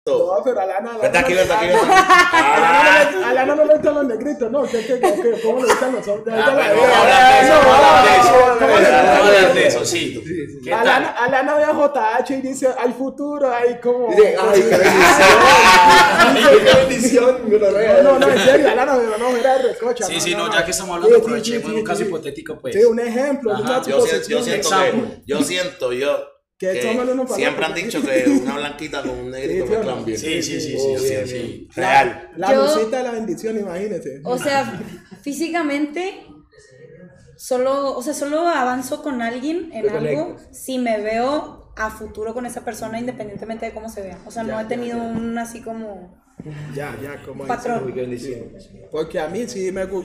todo. No, pero Alana. Vete aquí. Alana no le gustan los negritos, ¿no? ¿Cómo le gustan los hombres? Hablar de eso, sí. Alana ve a JH y dice, al futuro hay como... Dice, ay, qué bendición. No, en serio, Alana, no, era de recocha. Sí, no, ya que estamos hablando, aprovechemos un caso hipotético, pues. Sí, un ejemplo. Yo siento que siempre han dicho que una blanquita con un negrito mezclan bien. Sí. Real. La lucita de la bendición, imagínese. O sea, físicamente, solo avanzo con alguien en algo si me veo a futuro con esa persona, independientemente de cómo se vea. O sea, no he tenido un así como como patrón. Porque a mí sí me gusta.